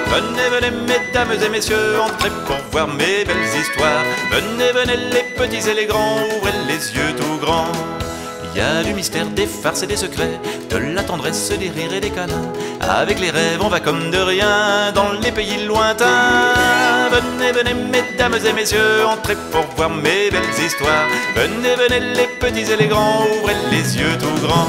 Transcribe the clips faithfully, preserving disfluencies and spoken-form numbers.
Venez, venez, mesdames et messieurs, entrez pour voir mes belles histoires. Venez, venez, les petits et les grands, ouvrez les yeux tout grands. Il y a du mystère, des farces et des secrets, de la tendresse, des rires et des câlins. Avec les rêves, on va comme de rien dans les pays lointains. Venez, venez, mesdames et messieurs, entrez pour voir mes belles histoires. Venez, venez, les petits et les grands, ouvrez les yeux tout grands.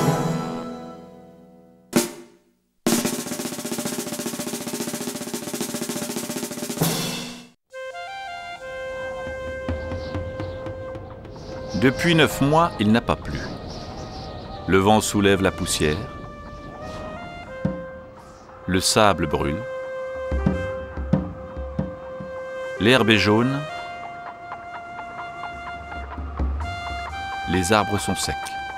Depuis neuf mois, il n'a pas plu. Le vent soulève la poussière. Le sable brûle. L'herbe est jaune. Les arbres sont secs.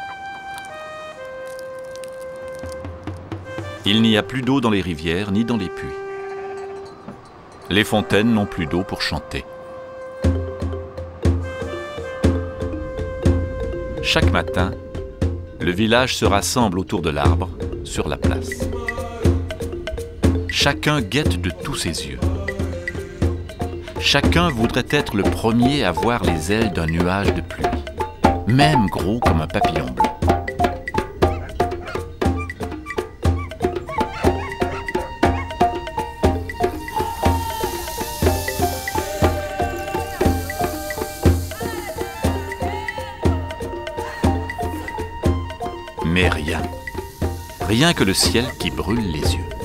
Il n'y a plus d'eau dans les rivières ni dans les puits. Les fontaines n'ont plus d'eau pour chanter. Chaque matin, le village se rassemble autour de l'arbre, sur la place. Chacun guette de tous ses yeux. Chacun voudrait être le premier à voir les ailes d'un nuage de pluie, même gros comme un papillon bleu. Mais rien, rien que le ciel qui brûle les yeux.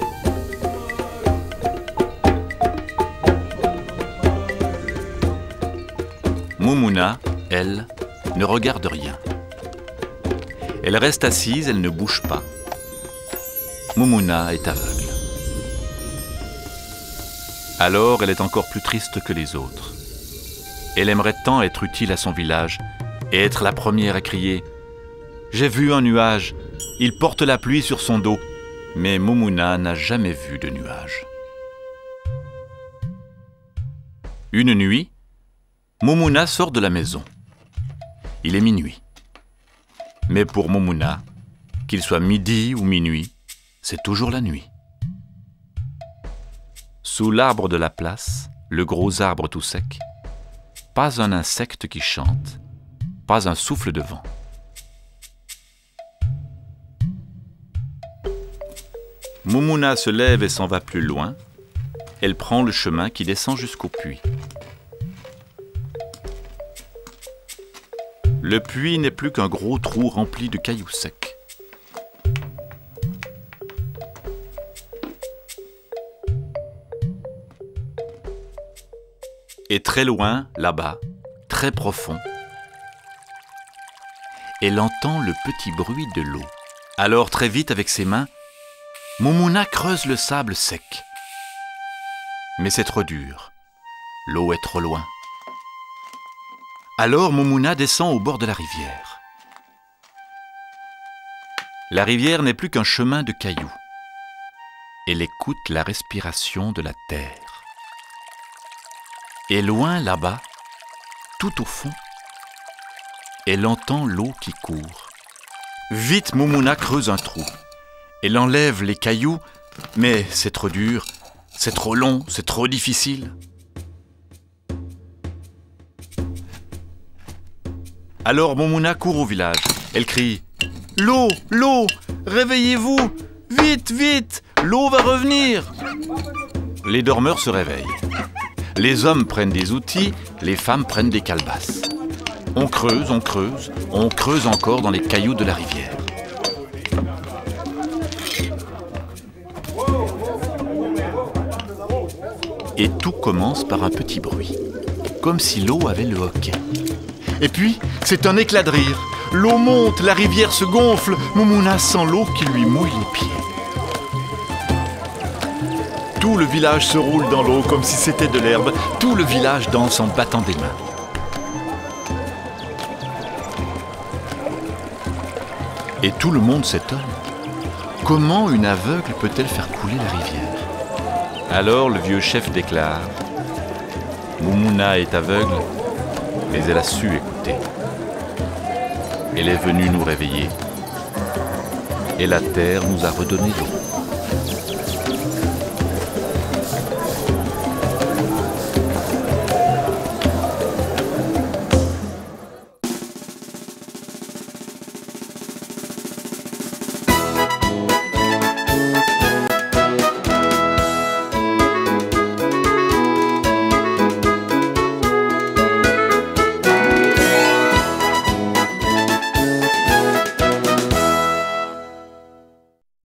Moumouna, elle, ne regarde rien. Elle reste assise, elle ne bouge pas. Moumouna est aveugle. Alors elle est encore plus triste que les autres. Elle aimerait tant être utile à son village et être la première à crier « J'ai vu un nuage, il porte la pluie sur son dos. » Mais Moumouna n'a jamais vu de nuage. Une nuit, Moumouna sort de la maison. Il est minuit. Mais pour Moumouna, qu'il soit midi ou minuit, c'est toujours la nuit. Sous l'arbre de la place, le gros arbre tout sec, pas un insecte qui chante, pas un souffle de vent. Moumouna se lève et s'en va plus loin. Elle prend le chemin qui descend jusqu'au puits. Le puits n'est plus qu'un gros trou rempli de cailloux secs. Et très loin, là-bas, très profond, elle entend le petit bruit de l'eau. Alors très vite avec ses mains, Moumouna creuse le sable sec. Mais c'est trop dur. L'eau est trop loin. Alors Moumouna descend au bord de la rivière. La rivière n'est plus qu'un chemin de cailloux. Elle écoute la respiration de la terre. Et loin là-bas, tout au fond, elle entend l'eau qui court. Vite Moumouna creuse un trou. Elle enlève les cailloux, mais c'est trop dur, c'est trop long, c'est trop difficile. Alors Moumouna court au village. Elle crie « L'eau, l'eau, réveillez-vous, vite, vite, l'eau va revenir !» Les dormeurs se réveillent. Les hommes prennent des outils, les femmes prennent des calebasses. On creuse, on creuse, on creuse encore dans les cailloux de la rivière. Et tout commence par un petit bruit, comme si l'eau avait le hoquet. Et puis, c'est un éclat de rire. L'eau monte, la rivière se gonfle. Moumouna sent l'eau qui lui mouille les pieds. Tout le village se roule dans l'eau comme si c'était de l'herbe. Tout le village danse en battant des mains. Et tout le monde s'étonne. Comment une aveugle peut-elle faire couler la rivière ? Alors le vieux chef déclare « Moumouna est aveugle, mais elle a su écouter. Elle est venue nous réveiller, et la terre nous a redonné l'eau. »